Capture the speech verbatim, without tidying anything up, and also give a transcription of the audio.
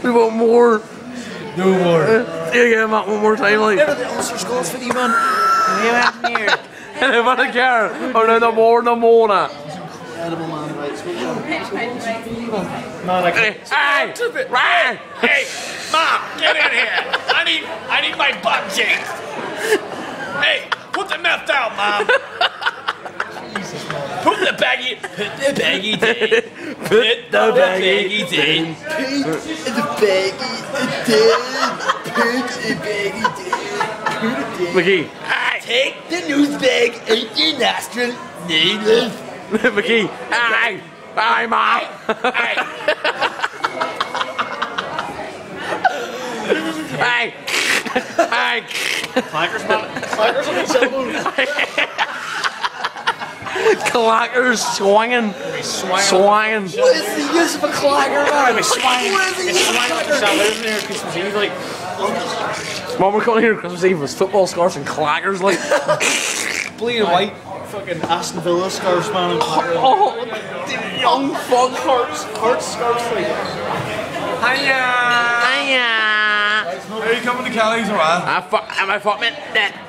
We want more. No more. Uh, yeah, yeah, Matt, one more time, like. Never the Ulster goals for you, man. You haven't here. And if I care, oh no, no more, no more now. Incredible, man. Right, switch on. Man, I Hey, can't. hey, right. Hey, Mom, get in here. I need, I need my butt cheeks. Hey, put the meth down, Mom. Jesus, man. Put the baggie, put the baggie in. Put the baggie in. Put the baggie in. Put the baggie in. McKee. I take the news bag out your nostril. Needles. McKee. Hey, hey, Mom. Hey. Hey. Hey. Clackers, man. Clackers on the elbows. Clackers swinging. Swinging. What is the use of a clacker, man? swinging. What is the use of a clacker? Living here Christmas Eve, like. Mom, we're coming here Christmas Eve with football scarves and clackers, like. Bleeding white. Fucking Aston Villa scarves, man. And Oh, young fuck. Hearts, hearts scarves, like. Hiya. Hiya. Are you coming to Kelly's or what? I fuck, am I fuck, man? That.